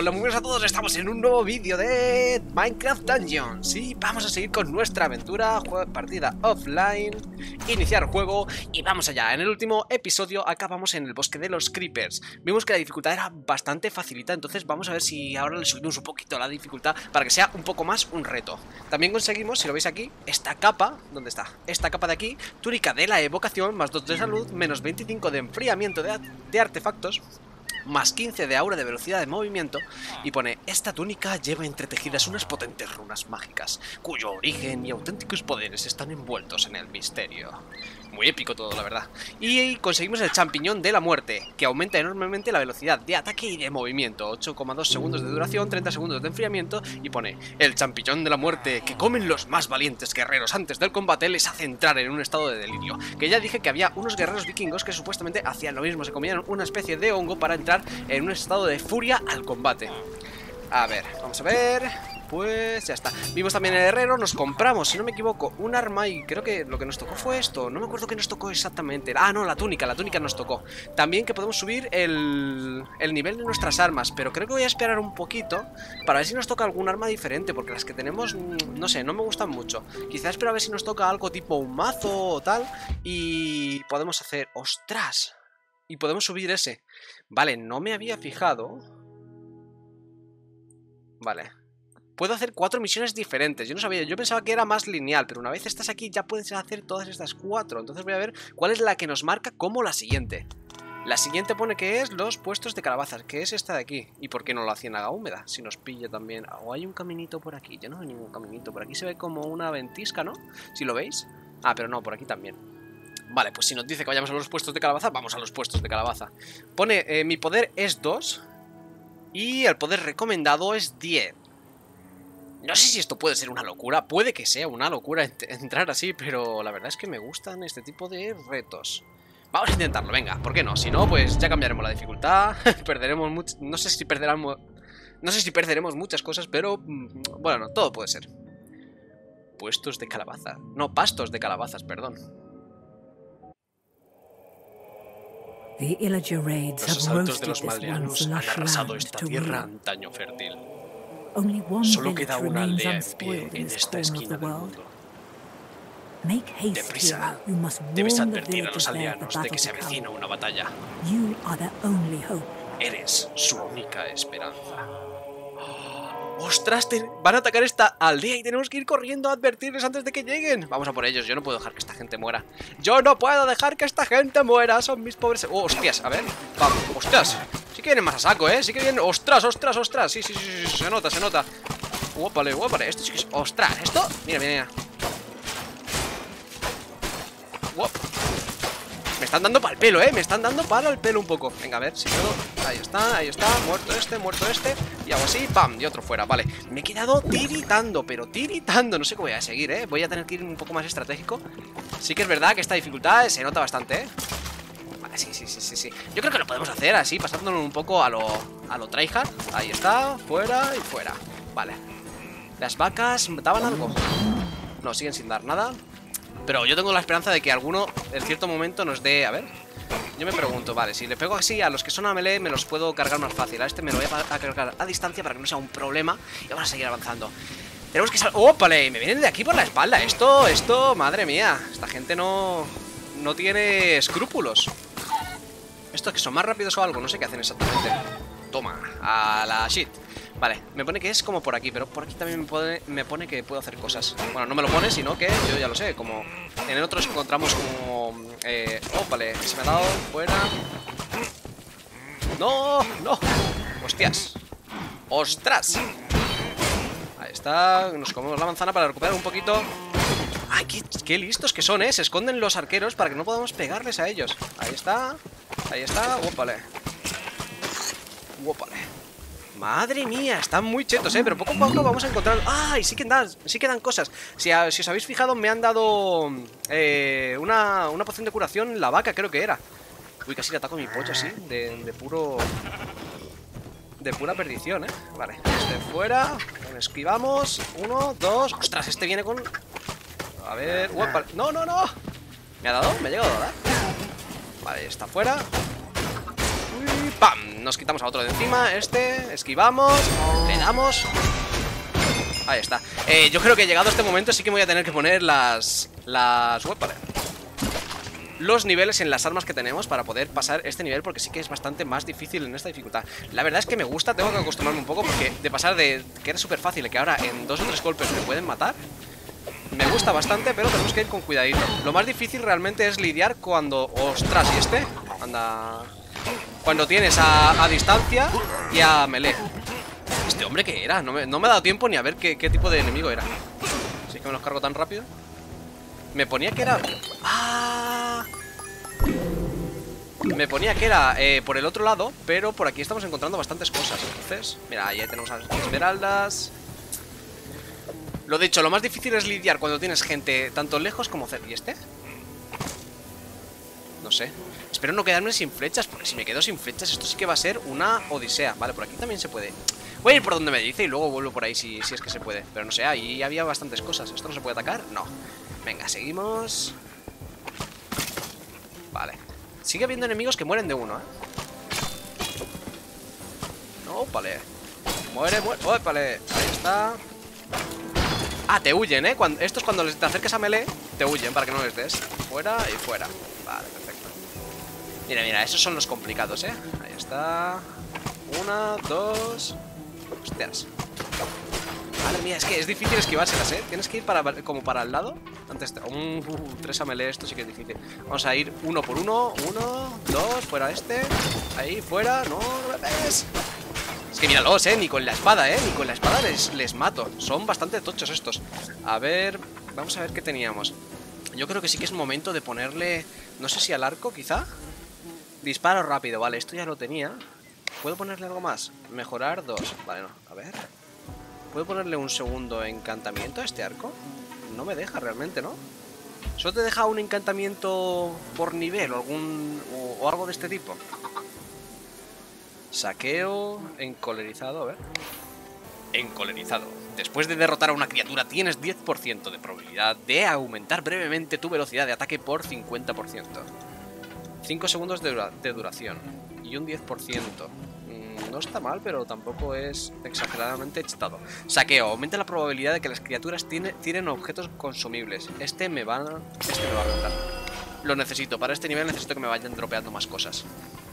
Hola, muy buenas a todos, estamos en un nuevo vídeo de Minecraft Dungeons. Y vamos a seguir con nuestra aventura, partida offline, iniciar juego y vamos allá. En el último episodio acabamos en el bosque de los creepers. Vimos que la dificultad era bastante facilita, entonces vamos a ver si ahora le subimos un poquito la dificultad para que sea un poco más un reto. También conseguimos, si lo veis aquí, esta capa, ¿dónde está? Esta capa de aquí, túnica de la evocación, más 2 de salud, menos 25 de enfriamiento de artefactos, más 15 de aura de velocidad de movimiento, y pone: esta túnica lleva entretejidas unas potentes runas mágicas, cuyo origen y auténticos poderes están envueltos en el misterio. Muy épico todo, la verdad. Y conseguimos el champiñón de la muerte, que aumenta enormemente la velocidad de ataque y de movimiento, 8,2 segundos de duración, 30 segundos de enfriamiento, y pone: el champiñón de la muerte que comen los más valientes guerreros antes del combate les hace entrar en un estado de delirio. Que ya dije que había unos guerreros vikingos que supuestamente hacían lo mismo, se comían una especie de hongo para entrar en un estado de furia al combate. A ver, vamos a ver. Pues ya está. Vimos también el herrero, nos compramos, si no me equivoco, un arma y creo que lo que nos tocó fue esto. No me acuerdo qué nos tocó exactamente. Ah, no, la túnica nos tocó. También que podemos subir el nivel de nuestras armas, pero creo que voy a esperar un poquito para ver si nos toca algún arma diferente, porque las que tenemos, no sé, no me gustan mucho. Quizás espero a ver si nos toca algo tipo un mazo o tal y podemos hacer... ¡Ostras! Y podemos subir ese. Vale, no me había fijado. Vale. Puedo hacer 4 misiones diferentes. Yo no sabía, yo pensaba que era más lineal, pero una vez estás aquí ya puedes hacer todas estas 4. Entonces voy a ver cuál es la que nos marca como la siguiente. La siguiente pone que es los puestos de calabazas, que es esta de aquí. ¿Y por qué no la ciénaga húmeda? Si nos pilla también. O hay un caminito por aquí. Yo no veo ningún caminito. Por aquí se ve como una ventisca, ¿no? Si lo veis. Ah, pero no, por aquí también. Vale, pues si nos dice que vayamos a los puestos de calabaza, vamos a los puestos de calabaza. Pone, mi poder es 2 y el poder recomendado es 10. No sé si esto puede ser una locura, puede que sea una locura entrar así, pero la verdad es que me gustan este tipo de retos. Vamos a intentarlo, venga, ¿por qué no? Si no, pues ya cambiaremos la dificultad, perderemos mucho, no sé si perderemos muchas cosas, pero bueno, todo puede ser. Puestos de calabaza, no, pastos de calabazas, perdón. Los asaltos de los maldeanos han arrasado esta tierra antaño fértil. Solo queda una aldea en pie en esta esquina del mundo. Deprisa, debes advertir a los aldeanos de que se avecina una batalla. Eres su única esperanza. ¡Ostras! Van a atacar esta aldea y tenemos que ir corriendo a advertirles antes de que lleguen. Vamos a por ellos, yo no puedo dejar que esta gente muera. ¡Yo no puedo dejar que esta gente muera! Son mis pobres... ¡Oh, hostias! A ver, vamos, ¡ostras! Sí que vienen más a saco, ¿eh? Sí que vienen... ¡Ostras, ostras, ostras! Sí, se nota, se nota. ¡Guápale, guápale! Esto sí que es... ¡Ostras! ¿Esto? Mira, mira, mira. ¡Guap! Me están dando para el pelo, ¿eh? Me están dando para el pelo un poco. Venga, a ver si puedo... Ahí está. Muerto este. Y hago así, ¡pam! Y otro fuera, vale. Me he quedado tiritando, pero tiritando. No sé cómo voy a seguir, ¿eh? Voy a tener que ir un poco más estratégico. Sí que es verdad que esta dificultad se nota bastante, ¿eh? Vale, sí. Yo creo que lo podemos hacer así, pasándolo un poco a lo tryhard. Ahí está, fuera y fuera. Vale. ¿Las vacas daban algo? No, siguen sin dar nada. Pero yo tengo la esperanza de que alguno en cierto momento nos dé... A ver, yo me pregunto, vale, si le pego así a los que son a melee me los puedo cargar más fácil. A este me lo voy a cargar a distancia para que no sea un problema. Y vamos a seguir avanzando. Tenemos que salir... ¡Ópale! Me vienen de aquí por la espalda. Esto, madre mía. Esta gente no tiene escrúpulos. Estos que son más rápidos o algo, no sé qué hacen exactamente. Toma, a la shit. Vale, me pone que es como por aquí, pero por aquí también me pone que puedo hacer cosas. Bueno, no me lo pone, sino que yo ya lo sé. Como en el otro encontramos como... vale, se me ha dado, fuera. ¡No! ¡Hostias! ¡Ostras! Ahí está, nos comemos la manzana para recuperar un poquito. ¡Ay, qué listos que son, eh! Se esconden los arqueros para que no podamos pegarles a ellos. Ahí está, ¡ópale! Madre mía, están muy chetos, pero poco a poco vamos a encontrar... ¡Ay! Sí que dan cosas. Si os habéis fijado, me han dado una poción de curación, la vaca creo que era. Uy, casi le ataco a mi pollo así, de pura perdición, Vale, este fuera. Esquivamos. 1, 2. ¡Ostras! Este viene con... A ver... ¡No! ¿Me ha dado? ¿Me ha llegado a dar? Vale, está fuera. Uy, ¡pam! Nos quitamos a otro de encima. Esquivamos. Le damos. Ahí está. Yo creo que llegado a este momento sí que voy a tener que poner los niveles en las armas que tenemos para poder pasar este nivel, porque sí que es bastante más difícil en esta dificultad. La verdad es que me gusta, tengo que acostumbrarme un poco, porque de pasar de que era súper fácil y que ahora en 2 o 3 golpes me pueden matar, me gusta bastante, pero tenemos que ir con cuidadito. Lo más difícil realmente es lidiar cuando... ¡Ostras! ¿Y este? Anda... Cuando tienes a distancia y a melee. ¿Este hombre qué era? No me ha dado tiempo ni a ver qué tipo de enemigo era. Así que me los cargo tan rápido. Me ponía que era... ¡Ah! Me ponía que era por el otro lado, pero por aquí estamos encontrando bastantes cosas. Entonces, mira, ahí tenemos las esmeraldas. Lo dicho, lo más difícil es lidiar cuando tienes gente tanto lejos como cerca. ¿Y este? No sé. Espero no quedarme sin flechas, porque si me quedo sin flechas esto sí que va a ser una odisea. Vale, por aquí también se puede. Voy a ir por donde me dice y luego vuelvo por ahí si es que se puede. Pero no sé, ahí había bastantes cosas. ¿Esto no se puede atacar? No. Venga, seguimos. Vale. Sigue habiendo enemigos que mueren de uno, No, vale. Muere. Vale, ahí está. Ah, te huyen, esto es cuando te acerques a melee, te huyen para que no les des. Fuera y fuera. Vale, perfecto. Mira, esos son los complicados, Ahí está. 1, 2. Hostias. Madre mía, es que es difícil esquivárselas, Tienes que ir como para el lado. Antes 3 a melee, esto sí que es difícil. Vamos a ir 1 por 1. 1, 2, fuera este. Ahí, fuera, no me ves. Es que míralos, ni con la espada, ni con la espada les mato. Son bastante tochos estos. A ver, vamos a ver qué teníamos. Yo creo que sí que es momento de ponerle... No sé si al arco, quizá. Disparo rápido, vale, esto ya lo tenía. ¿Puedo ponerle algo más? Mejorar 2, vale, no, a ver. ¿Puedo ponerle un segundo encantamiento a este arco? No me deja realmente, ¿no? ¿Solo te deja un encantamiento por nivel o algo de este tipo? Saqueo, encolerizado, a ver. Encolerizado. Después de derrotar a una criatura tienes 10% de probabilidad de aumentar brevemente tu velocidad de ataque por 50%. 5 segundos de duración y un 10%. No está mal, pero tampoco es exageradamente chetado. Saqueo. Aumenta la probabilidad de que las criaturas tiren objetos consumibles. Este me va a aumentar. Lo necesito. Para este nivel necesito que me vayan dropeando más cosas.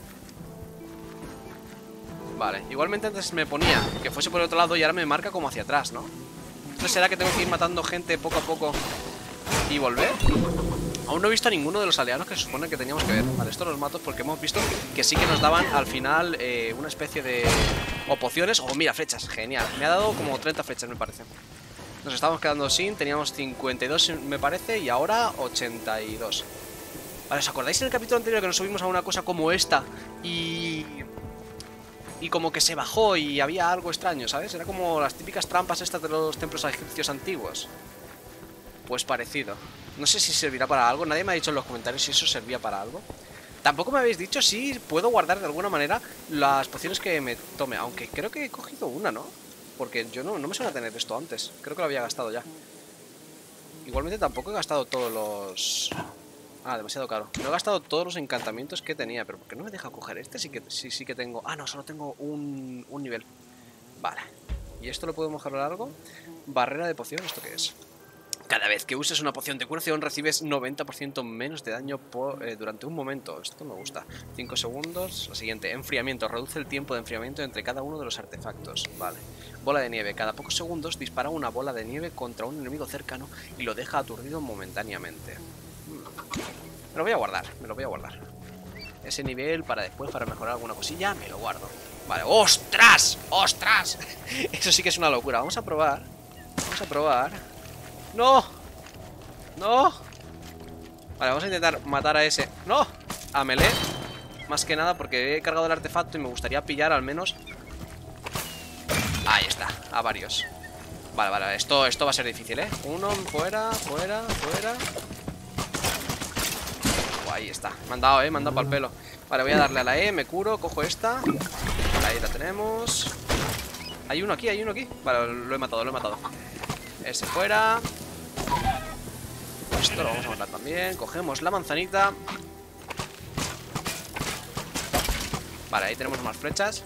Vale. Igualmente antes me ponía que fuese por el otro lado y ahora me marca como hacia atrás, ¿no? Entonces será que tengo que ir matando gente poco a poco y volver. Aún no he visto a ninguno de los aldeanos que se supone que teníamos que ver. Vale, estos los mato porque hemos visto que sí que nos daban al final una especie de... o pociones, o mira, flechas, genial. Me ha dado como 30 flechas, me parece. Nos estábamos quedando sin, teníamos 52 me parece y ahora 82. Vale, ¿os acordáis en el capítulo anterior que nos subimos a una cosa como esta? Y como que se bajó y había algo extraño, ¿sabes? Era como las típicas trampas estas de los templos egipcios antiguos. Pues parecido. No sé si servirá para algo. Nadie me ha dicho en los comentarios si eso servía para algo. Tampoco me habéis dicho si puedo guardar de alguna manera las pociones que me tome. Aunque creo que he cogido una, ¿no? Porque yo no me suena tener esto antes. Creo que lo había gastado ya. Igualmente tampoco he gastado todos los... Ah, demasiado caro. No he gastado todos los encantamientos que tenía. Pero ¿por qué no me deja coger este? Sí que tengo... Ah, no, solo tengo un nivel. Vale. ¿Y esto lo puedo mejorar algo? Barrera de poción, ¿esto qué es? Cada vez que uses una poción de curación recibes 90% menos de daño durante un momento. Esto me gusta. 5 segundos. La siguiente, enfriamiento. Reduce el tiempo de enfriamiento entre cada uno de los artefactos. Vale. Bola de nieve. Cada pocos segundos dispara una bola de nieve contra un enemigo cercano y lo deja aturdido momentáneamente. Me lo voy a guardar. Ese nivel para después, para mejorar alguna cosilla, me lo guardo. Vale. ¡Ostras! ¡Ostras! Eso sí que es una locura. Vamos a probar. ¡No! ¡No! Vale, vamos a intentar matar a ese. ¡No! A melee. Más que nada porque he cargado el artefacto y me gustaría pillar al menos... Ahí está, a varios. Vale, esto va a ser difícil, Uno, fuera. Ahí está, me han dado para el pelo. Vale, voy a darle a la E, me curo, cojo esta. Ahí la tenemos. Hay uno aquí. Vale, lo he matado. Ese fuera. Esto lo vamos a matar también. Cogemos la manzanita. Vale, ahí tenemos más flechas.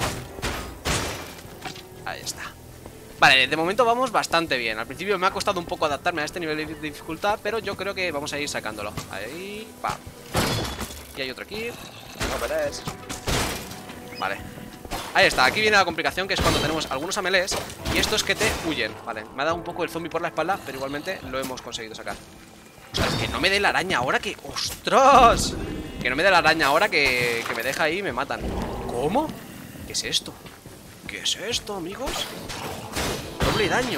Ahí está. Vale, de momento vamos bastante bien. Al principio me ha costado un poco adaptarme a este nivel de dificultad, pero yo creo que vamos a ir sacándolo. Ahí, pa. Y hay otro aquí. No verás. Vale. Ahí está, aquí viene la complicación, que es cuando tenemos algunos amelees y estos que te huyen. Vale, me ha dado un poco el zombie por la espalda, pero igualmente lo hemos conseguido sacar. O sea, es que no me dé la araña ahora que... ¡Ostras! Que no me dé la araña ahora que me deja ahí y me matan. ¿Cómo? ¿Qué es esto? ¿Qué es esto, amigos? Doble daño.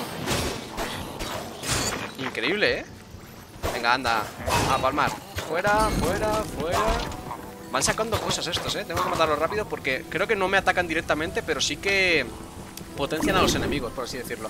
Increíble, ¿eh? Venga, anda. A palmar. Fuera, fuera, fuera. Van sacando cosas estos, ¿eh? Tengo que matarlos rápido porque creo que no me atacan directamente, pero sí que potencian a los enemigos, por así decirlo.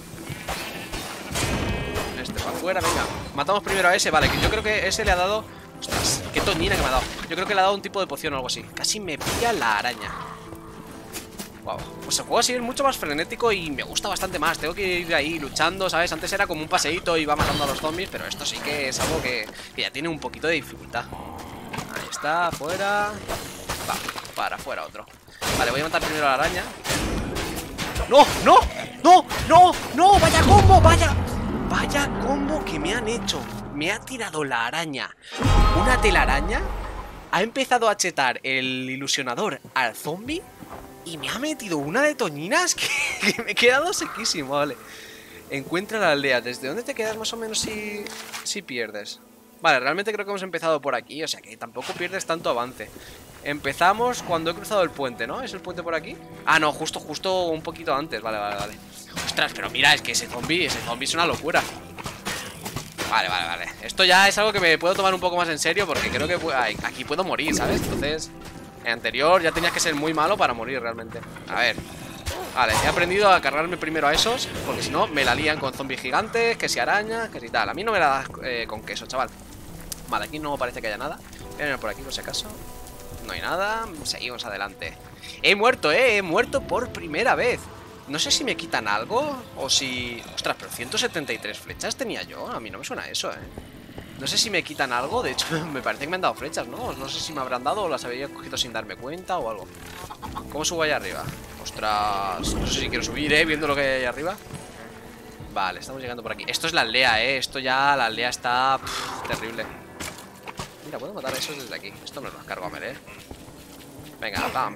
Este para afuera, venga. Matamos primero a ese, vale, que yo creo que ese le ha dado... Ostras, qué tonina que me ha dado. Yo creo que le ha dado un tipo de poción o algo así. Casi me pilla la araña. Wow. Pues el juego así es mucho más frenético y me gusta bastante más. Tengo que ir ahí luchando, ¿sabes? Antes era como un paseíto y iba matando a los zombies, pero esto sí que es algo que ya tiene un poquito de dificultad. Ahí está, fuera. Va, para afuera otro. Vale, voy a matar primero a la araña. ¡No! ¡No! ¡No! ¡No! ¡No! ¡Vaya combo! ¡Vaya! ¡Vaya combo que me han hecho! Me ha tirado la araña. Una telaraña. Ha empezado a chetar el ilusionador al zombie. Y me ha metido una de toñinas que me he quedado sequísimo, vale. Encuentra la aldea. ¿Desde dónde te quedas más o menos si pierdes? Vale, realmente creo que hemos empezado por aquí, o sea que tampoco pierdes tanto avance. Empezamos cuando he cruzado el puente, ¿no? ¿Es el puente por aquí? Ah, no, justo un poquito antes, vale. Ostras, pero mira, es que ese zombie es una locura. Vale. Esto ya es algo que me puedo tomar un poco más en serio porque creo que aquí puedo morir, ¿sabes? Entonces, en anterior ya tenías que ser muy malo para morir realmente. A ver. Vale, he aprendido a cargarme primero a esos, porque si no me la lían con zombies gigantes, que si arañas, que si tal. A mí no me la das con queso, chaval. Vale, aquí no parece que haya nada. Voy a mirar por aquí por si acaso. No hay nada, seguimos adelante. He muerto, he muerto por primera vez. No sé si me quitan algo o si... Ostras, pero 173 flechas tenía yo. A mí no me suena eso, No sé si me quitan algo. De hecho, me parece que me han dado flechas, ¿no? No sé si me habrán dado o las había cogido sin darme cuenta o algo. ¿Cómo subo allá arriba? Ostras, no sé si quiero subir, viendo lo que hay allá arriba. Vale, estamos llegando por aquí. Esto es la aldea, Esto ya, la aldea está... terrible. Mira, puedo matar a esos desde aquí. Esto me lo cargo a melee. Venga, pam.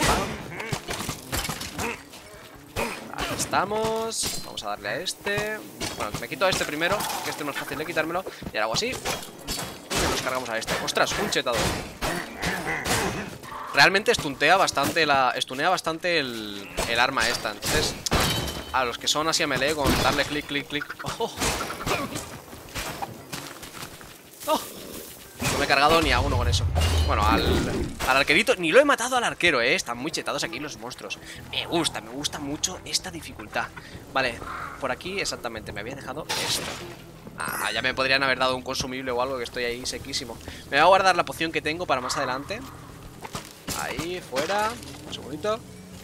Ahí estamos. Vamos a darle a este. Bueno, me quito a este primero, que este no es fácil de quitármelo. Y ahora hago así. Y nos cargamos a este. Ostras, un chetado. Realmente estunea bastante el arma esta. Entonces, a los que son así a melee, con darle clic. ¡Oh! ¡Oh! No me he cargado ni a uno con eso. Bueno, al arquerito. Ni lo he matado al arquero, Están muy chetados aquí los monstruos. Me gusta mucho esta dificultad. Vale, por aquí exactamente. Me había dejado esto. Ah, ya me podrían haber dado un consumible o algo, que estoy ahí sequísimo. Me voy a guardar la poción que tengo para más adelante. Ahí, fuera. Un segundito.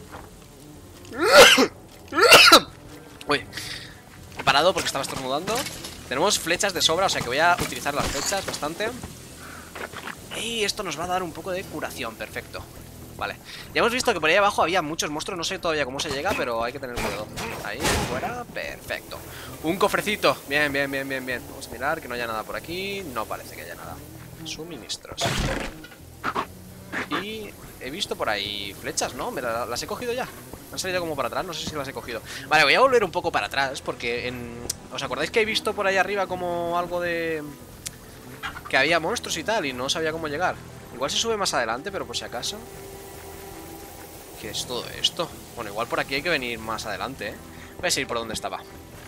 Uy, he parado porque estaba estornudando. Tenemos flechas de sobra, o sea que voy a utilizar las flechas bastante. Y esto nos va a dar un poco de curación, perfecto. Vale, ya hemos visto que por ahí abajo había muchos monstruos. No sé todavía cómo se llega, pero hay que tener cuidado. Ahí, fuera, perfecto. Un cofrecito, bien. Vamos a mirar que no haya nada por aquí. No parece que haya nada. Suministros. Y he visto por ahí flechas, ¿no? Las he cogido ya. Han salido como para atrás, no sé si las he cogido. Vale, voy a volver un poco para atrás porque ¿os acordáis que he visto por ahí arriba como algo de... que había monstruos y tal y no sabía cómo llegar? Igual se sube más adelante, pero por si acaso. ¿Qué es todo esto? Bueno, igual por aquí hay que venir más adelante, Voy a seguir por donde estaba.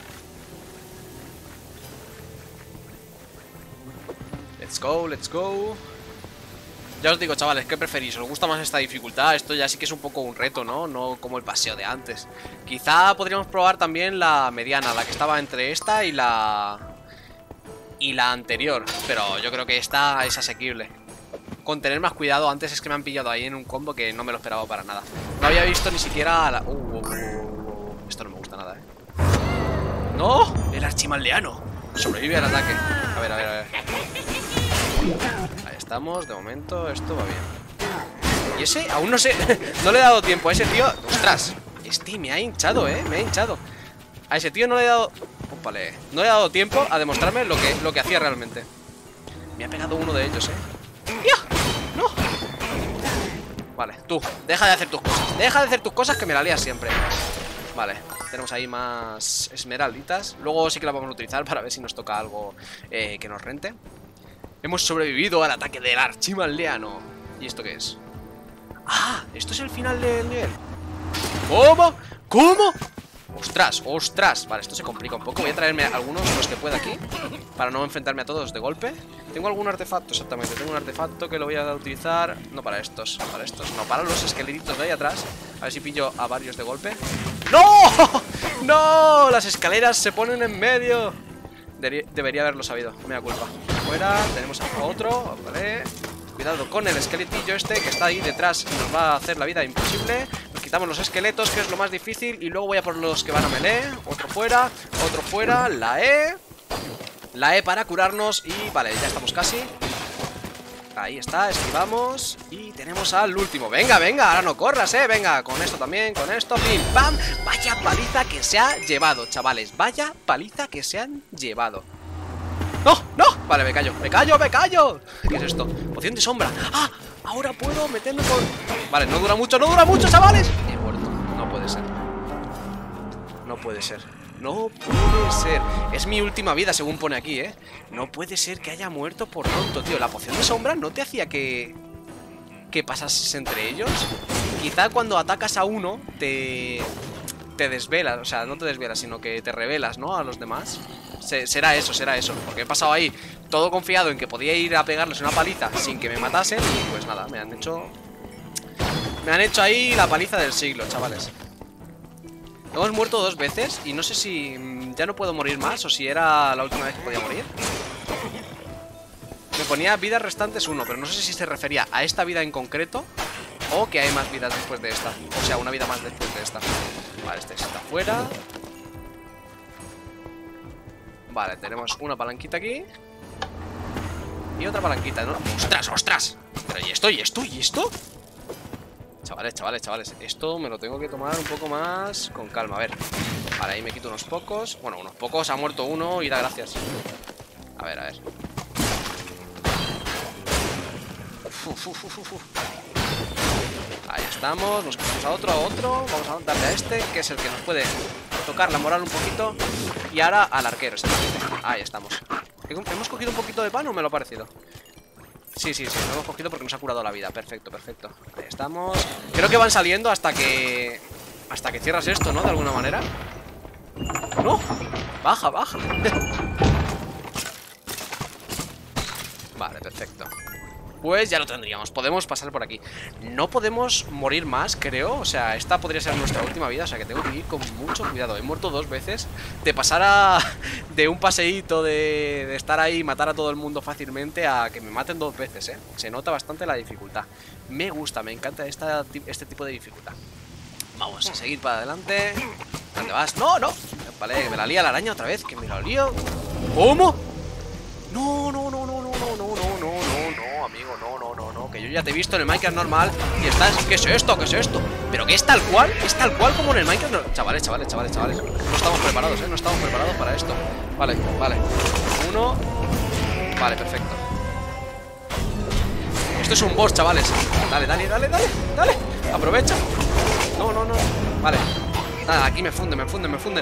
Let's go. Ya os digo, chavales, ¿qué preferís? ¿Os gusta más esta dificultad? Esto ya sí que es un poco un reto, ¿no? No como el paseo de antes. Quizá podríamos probar también la mediana, la que estaba entre esta y la anterior. Pero yo creo que esta es asequible. Con tener más cuidado, antes es que me han pillado ahí en un combo que no me lo esperaba para nada. No había visto ni siquiera la... Esto no me gusta nada, ¡No! El archimaldeano sobrevive al ataque. A ver. Ahí estamos, de momento esto va bien. Y ese, aún no sé. No le he dado tiempo a ese tío. ¡Ostras! Este me ha hinchado, me ha hinchado. A ese tío no le he dado... Opale. No le he dado tiempo a demostrarme lo que hacía realmente. Me ha pegado uno de ellos, ¡Ya! ¡No! Vale, tú, deja de hacer tus cosas. Deja de hacer tus cosas que me la lías siempre. Vale, tenemos ahí más esmeralditas. Luego sí que la vamos a utilizar para ver si nos toca algo que nos rente. Hemos sobrevivido al ataque del archimaldeano. ¿Y esto qué es? ¡Ah! Esto es el final del nivel. ¿Cómo? ¿Cómo? ¡Ostras! ¡Ostras! Vale, esto se complica un poco. Voy a traerme algunos de los que pueda aquí para no enfrentarme a todos de golpe. Tengo algún artefacto, exactamente. Tengo un artefacto que lo voy a utilizar. No para estos, para estos. No, para los esqueletitos de ahí atrás. A ver si pillo a varios de golpe. ¡No! ¡No! Las escaleras se ponen en medio. Debería haberlo sabido. No me da culpa. Fuera, tenemos a otro. Vale. Cuidado con el esqueletillo este que está ahí detrás y nos va a hacer la vida imposible. Nos quitamos los esqueletos, que es lo más difícil. Y luego voy a por los que van a melee. Otro fuera, otro fuera. La E. La E para curarnos. Y vale, ya estamos casi. Ahí está, esquivamos. Y tenemos al último. Venga, venga, ahora no corras, venga, con esto también, con esto, pim, pam. Vaya paliza que se ha llevado, chavales. Vaya paliza que se han llevado. ¡No! ¡No! Vale, me callo, me callo, me callo. ¿Qué es esto? Poción de sombra. ¡Ah! Ahora puedo meterme con... Vale, no dura mucho, chavales. He muerto, no puede ser. No puede ser. No puede ser. Es mi última vida, según pone aquí, No puede ser que haya muerto por tonto, tío. La poción de sombra no te hacía que pasases entre ellos. Quizá cuando atacas a uno te desvelas, o sea, no te desvelas, sino que te revelas, ¿no? A los demás. Será eso, porque he pasado ahí todo confiado en que podía ir a pegarles una paliza sin que me matasen. Y pues nada, me han hecho ahí la paliza del siglo, chavales. Hemos muerto 2 veces y no sé si ya no puedo morir más o si era la última vez que podía morir. Me ponía vidas restantes 1, pero no sé si se refería a esta vida en concreto o que hay más vidas después de esta. O sea, una vida más después de esta. Vale, este está fuera. Vale, tenemos una palanquita aquí y otra palanquita, ¿no? ¡Ostras, ostras! Pero ¿y esto, y esto, y esto? Chavales, esto me lo tengo que tomar un poco más con calma, a ver. Vale, ahí me quito unos pocos. Bueno, unos pocos, ha muerto uno y da gracias. A ver. Ahí estamos, nos quitamos a otro. Vamos a darle a este, que es el que nos puede tocar la moral un poquito. Y ahora al arquero, exactamente. Ahí estamos. ¿Hemos cogido un poquito de pan o me lo ha parecido? Sí, lo hemos cogido porque nos ha curado la vida. Perfecto. Ahí estamos. Creo que van saliendo hasta que cierras esto, ¿no? De alguna manera. ¡No! Baja. Vale, perfecto. Pues ya lo tendríamos, podemos pasar por aquí. No podemos morir más, creo. O sea, esta podría ser nuestra última vida. O sea que tengo que ir con mucho cuidado. He muerto 2 veces. De pasar de un paseíto de estar ahí y matar a todo el mundo fácilmente a que me maten 2 veces, Se nota bastante la dificultad. Me gusta, me encanta este tipo de dificultad. Vamos a seguir para adelante. ¿Dónde vas? ¡No! Vale, que me la lía la araña otra vez. Que me la lío. ¿Cómo? No, amigo, no, que yo ya te he visto en el Minecraft normal y estás... ¿Qué es esto? ¿Pero qué es tal cual? ¿Es tal cual como en el Minecraft normal? Chavales. No estamos preparados, no estamos preparados para esto. Vale. Uno. Vale, perfecto. Esto es un boss, chavales. Dale. Aprovecha. No. Vale. Nada, aquí me funden. Me funden.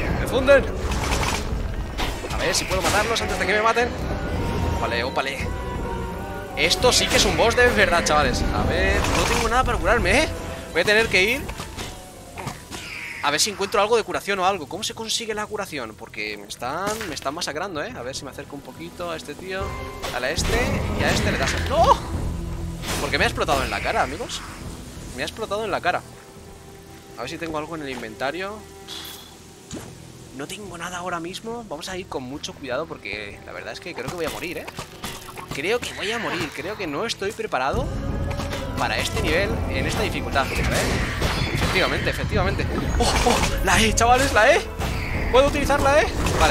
A ver si puedo matarlos antes de que me maten. Ópale. Esto sí que es un boss de verdad, chavales. A ver, no tengo nada para curarme, Voy a tener que ir a ver si encuentro algo de curación o algo. ¿Cómo se consigue la curación? Porque me están masacrando, A ver si me acerco un poquito a este tío. A este y a este le das... ¡No! Porque me ha explotado en la cara, amigos. Me ha explotado en la cara. A ver si tengo algo en el inventario. No tengo nada ahora mismo. Vamos a ir con mucho cuidado porque la verdad es que creo que voy a morir, Creo que voy a morir. Creo que no estoy preparado para este nivel en esta dificultad. A ver. Efectivamente. ¡Oh! La E, chavales, la E. ¿Puedo utilizar la E? Vale.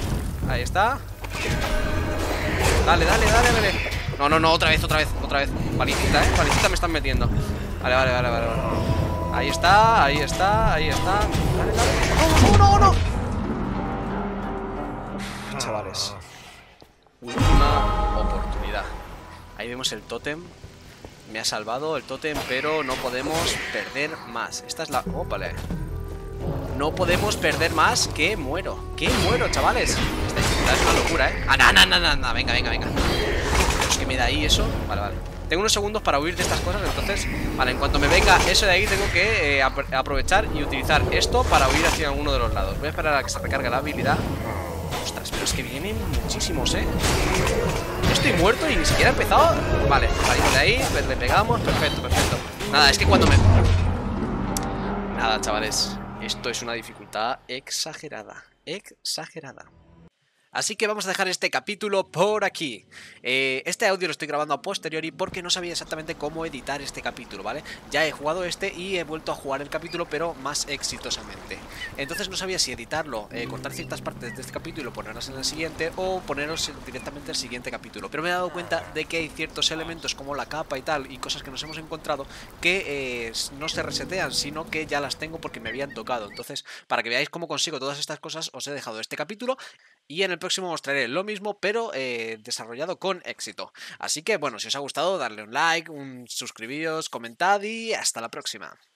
Ahí está. Dale. No, otra vez. Palicita, palicita me están metiendo. Vale. Ahí está. Dale. No. Uf, chavales. Última oportunidad. Ahí vemos el tótem. Me ha salvado el tótem, pero no podemos perder más. Esta es la... Ópale. No podemos perder más. Que muero, chavales. Esta dificultad es una locura, no. Venga. Dios, que me da ahí eso. Vale. Tengo unos segundos para huir de estas cosas, entonces... Vale, en cuanto me venga eso de ahí, tengo que aprovechar y utilizar esto para huir hacia uno de los lados. Voy a esperar a que se recargue la habilidad. Ostras, pero es que vienen muchísimos, Yo estoy muerto y ni siquiera he empezado. Vale, salimos de ahí, le pegamos, perfecto. Nada, es que cuando me... Nada, chavales. Esto es una dificultad exagerada. Así que vamos a dejar este capítulo por aquí. Este audio lo estoy grabando a posteriori porque no sabía exactamente cómo editar este capítulo, ¿vale? Ya he jugado este y he vuelto a jugar el capítulo, pero más exitosamente. Entonces no sabía si editarlo, cortar ciertas partes de este capítulo y ponerlas en el siguiente, o poneros directamente el siguiente capítulo. Pero me he dado cuenta de que hay ciertos elementos como la capa y tal, y cosas que nos hemos encontrado, que no se resetean, sino que ya las tengo porque me habían tocado. Entonces, para que veáis cómo consigo todas estas cosas, os he dejado este capítulo. Y en el próximo mostraré lo mismo, pero desarrollado con éxito. Así que bueno, si os ha gustado, darle un like, suscribíos, comentad y hasta la próxima.